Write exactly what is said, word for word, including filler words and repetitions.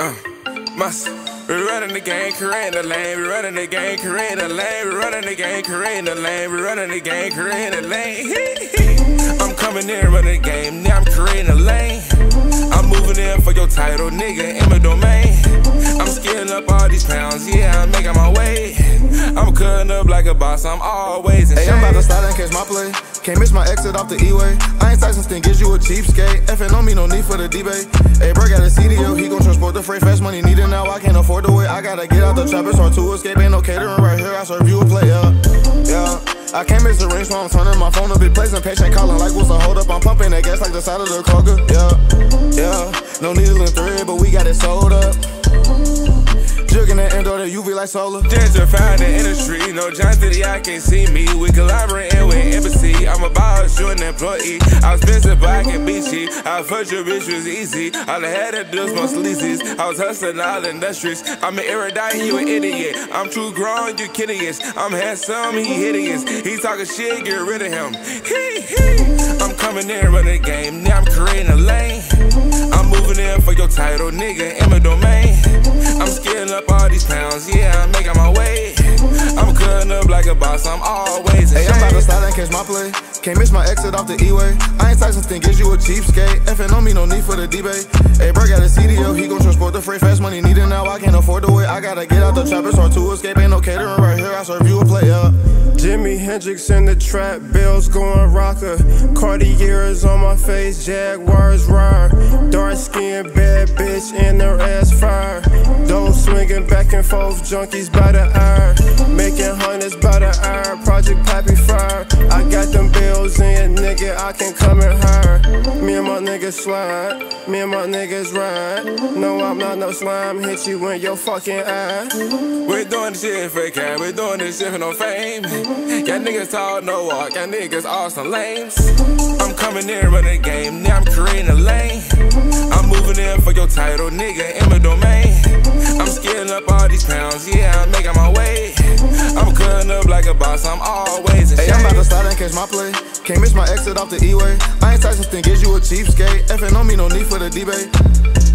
Uh, Masa. We running the game, creating the lane. We running the game, creating the lane. We running the game, creating the lane. We running the game, creating the lane. I'm coming in, running the game. Now I'm creating a lane. I'm moving in for your title, nigga, in my domain. I'm scaling up all these pounds, yeah, I'm making my way. I'm cutting up like a boss, I'm always in shape. Hey, I'm about to slide and catch my play. Can't miss my exit off the E-way. I ain't Tyson Sting, gives you a cheapskate. Effing on me, no need for the debate. Hey, bro, got a C D O, he gon' transport the freight. Fast money needed now, I can't afford to wait. I gotta get out the trap, it's hard to escape. Ain't no catering right here, I serve you a plate, yeah. Yeah. I can't miss the ring, so I'm turning my phone a big place and patient calling like what's the hold up. I'm pumping that gas like the side of the Kroger, yeah, yeah. No needle and thread, but we got it sold up. Jugging that endo, that U V like solar. Gentrified the industry, no John City, I can't see me. We collaborating with embassy. I'm a boss, you an employee. I was expensive, but I can beat you. I fucked your bitch was easy. All I had to do was my sleazies. I was hustling all the industries. I'm an erudite, you an idiot. I'm too grown, you kidding-ish. I'm handsome, he hideous. He talking shit, get rid of him. Hee hee. I'm coming in, running the game. Now I'm creating a lane. I'm moving in for your title, nigga, in my domain. I'm scaling up all these pounds, yeah, I'm making my way. I'm cutting up like a boss, I'm always in Hey, shape. I'm about to slide and catch my play. Can't miss my exit off the E-way. I ain't Tyson Sting, gives you a cheapskate. Effing on me, no need for the debate. Hey, bro, got a C D O, he gon' transport the freight. Fast money needed now, I can't afford to wait. I gotta get out the trap, it's hard to escape. Ain't no catering right here, I serve you a plate, yeah. Jimi Hendrix in the trap, bells going rocker. Cartier's on my face, Jaguars ride. Dark skin, bad bitch in her ass fire. Those swinging back and forth, junkies by the hour. Making hundreds by the hour, Project Pappy fire. I got them bills in, nigga, I can come and hire. Me and my niggas slide, me and my niggas ride. No, I'm not no slime, hit you in your fucking eye. We're doing this shit for cash, we're doing this shit for no fame. Y'all niggas tall, no walk, y'all niggas all some lames. I'm coming in, running the game, now I'm creating a lane. I'm moving in for your title, nigga, in my domain. I'm scaling up all these pounds, yeah, I'm making my way. I'm cutting up like a boss, I'm always in shape. Hey, I'm about to slide and catch my play. Can't miss my exit off the E-way. I ain't Tyson Sting, gives you a cheapskate. Effing on me, no need for the debate.